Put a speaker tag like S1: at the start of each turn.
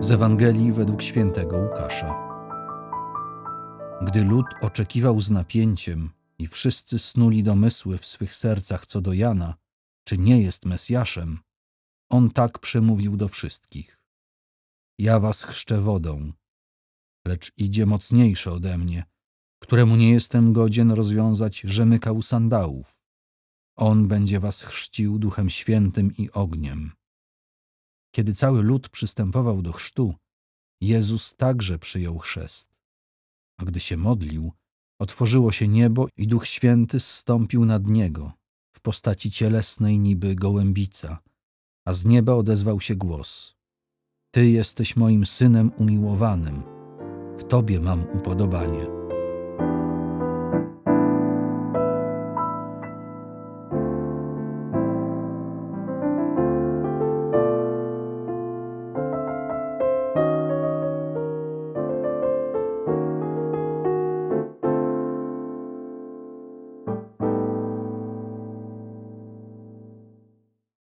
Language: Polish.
S1: Z Ewangelii według świętego Łukasza. Gdy lud oczekiwał z napięciem i wszyscy snuli domysły w swych sercach co do Jana, czy nie jest Mesjaszem, on tak przemówił do wszystkich. Ja was chrzczę wodą, lecz idzie mocniejszy ode mnie, któremu nie jestem godzien rozwiązać rzemyka sandałów. On będzie was chrzcił Duchem Świętym i ogniem. Kiedy cały lud przystępował do chrztu, Jezus także przyjął chrzest. A gdy się modlił, otworzyło się niebo i Duch Święty zstąpił nad niego w postaci cielesnej niby gołębica, a z nieba odezwał się głos: Ty jesteś moim Synem umiłowanym, w Tobie mam upodobanie.